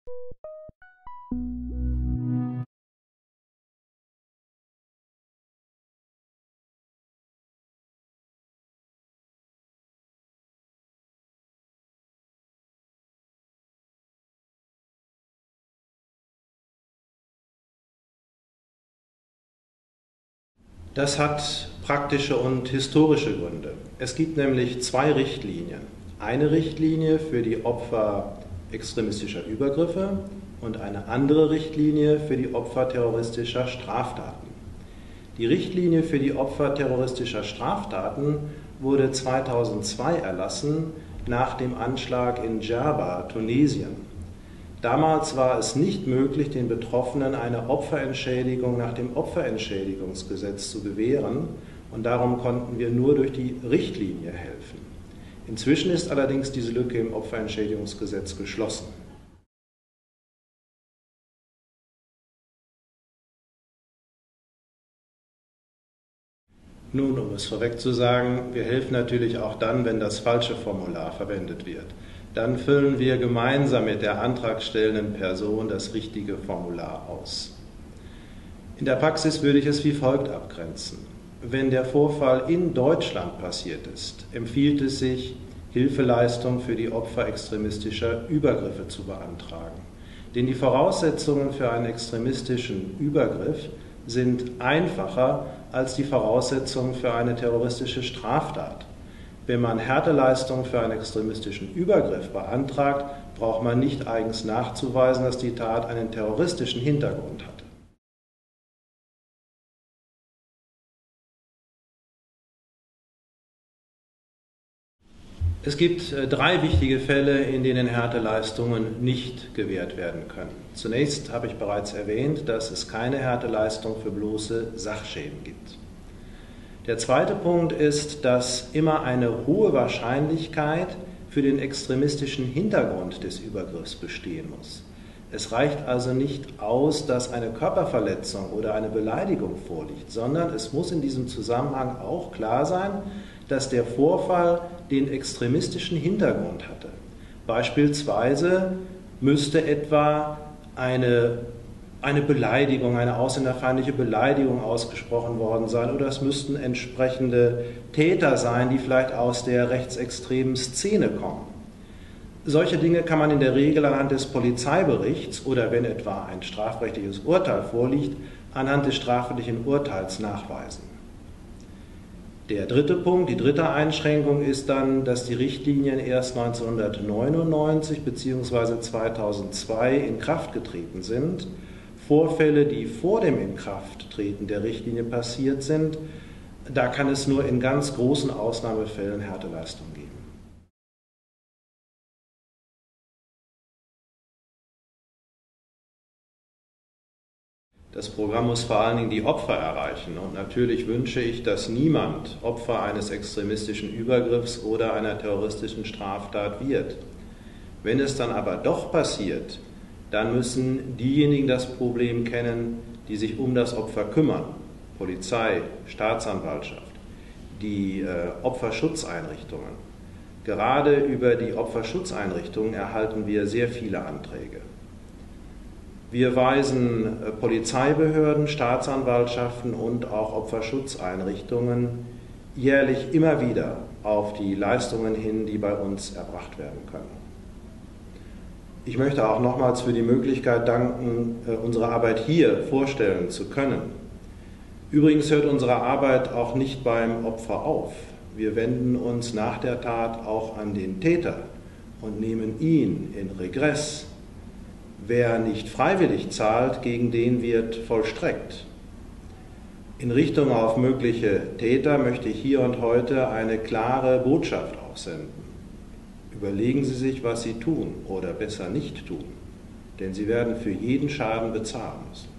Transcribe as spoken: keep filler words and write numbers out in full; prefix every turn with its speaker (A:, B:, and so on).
A: Das hat praktische und historische Gründe. Es gibt nämlich zwei Richtlinien. Eine Richtlinie für die Opfer extremistischer Übergriffe und eine andere Richtlinie für die Opfer terroristischer Straftaten. Die Richtlinie für die Opfer terroristischer Straftaten wurde zweitausendzwei erlassen nach dem Anschlag in Djerba, Tunesien. Damals war es nicht möglich, den Betroffenen eine Opferentschädigung nach dem Opferentschädigungsgesetz zu gewähren, und darum konnten wir nur durch die Richtlinie helfen. Inzwischen ist allerdings diese Lücke im Opferentschädigungsgesetz geschlossen. Nun, um es vorweg zu sagen, wir helfen natürlich auch dann, wenn das falsche Formular verwendet wird. Dann füllen wir gemeinsam mit der antragstellenden Person das richtige Formular aus. In der Praxis würde ich es wie folgt abgrenzen. Wenn der Vorfall in Deutschland passiert ist, empfiehlt es sich, Hilfeleistung für die Opfer extremistischer Übergriffe zu beantragen. Denn die Voraussetzungen für einen extremistischen Übergriff sind einfacher als die Voraussetzungen für eine terroristische Straftat. Wenn man Härteleistung für einen extremistischen Übergriff beantragt, braucht man nicht eigens nachzuweisen, dass die Tat einen terroristischen Hintergrund hatte. Es gibt drei wichtige Fälle, in denen Härteleistungen nicht gewährt werden können. Zunächst habe ich bereits erwähnt, dass es keine Härteleistung für bloße Sachschäden gibt. Der zweite Punkt ist, dass immer eine hohe Wahrscheinlichkeit für den extremistischen Hintergrund des Übergriffs bestehen muss. Es reicht also nicht aus, dass eine Körperverletzung oder eine Beleidigung vorliegt, sondern es muss in diesem Zusammenhang auch klar sein, dass der Vorfall den extremistischen Hintergrund hatte. Beispielsweise müsste etwa eine eine Beleidigung, eine ausländerfeindliche Beleidigung ausgesprochen worden sein, oder es müssten entsprechende Täter sein, die vielleicht aus der rechtsextremen Szene kommen. Solche Dinge kann man in der Regel anhand des Polizeiberichts oder, wenn etwa ein strafrechtliches Urteil vorliegt, anhand des strafrechtlichen Urteils nachweisen. Der dritte Punkt, die dritte Einschränkung ist dann, dass die Richtlinien erst neunzehnhundertneunundneunzig bzw. zweitausendzwei in Kraft getreten sind. Vorfälle, die vor dem Inkrafttreten der Richtlinie passiert sind, da kann es nur in ganz großen Ausnahmefällen Härteleistung geben. Das Programm muss vor allen Dingen die Opfer erreichen, und natürlich wünsche ich, dass niemand Opfer eines extremistischen Übergriffs oder einer terroristischen Straftat wird. Wenn es dann aber doch passiert, dann müssen diejenigen das Problem kennen, die sich um das Opfer kümmern. Polizei, Staatsanwaltschaft, die äh, Opferschutzeinrichtungen. Gerade über die Opferschutzeinrichtungen erhalten wir sehr viele Anträge. Wir weisen äh, Polizeibehörden, Staatsanwaltschaften und auch Opferschutzeinrichtungen jährlich immer wieder auf die Leistungen hin, die bei uns erbracht werden können. Ich möchte auch nochmals für die Möglichkeit danken, unsere Arbeit hier vorstellen zu können. Übrigens hört unsere Arbeit auch nicht beim Opfer auf. Wir wenden uns nach der Tat auch an den Täter und nehmen ihn in Regress. Wer nicht freiwillig zahlt, gegen den wird vollstreckt. In Richtung auf mögliche Täter möchte ich hier und heute eine klare Botschaft aussenden. Überlegen Sie sich, was Sie tun oder besser nicht tun, denn Sie werden für jeden Schaden bezahlen müssen.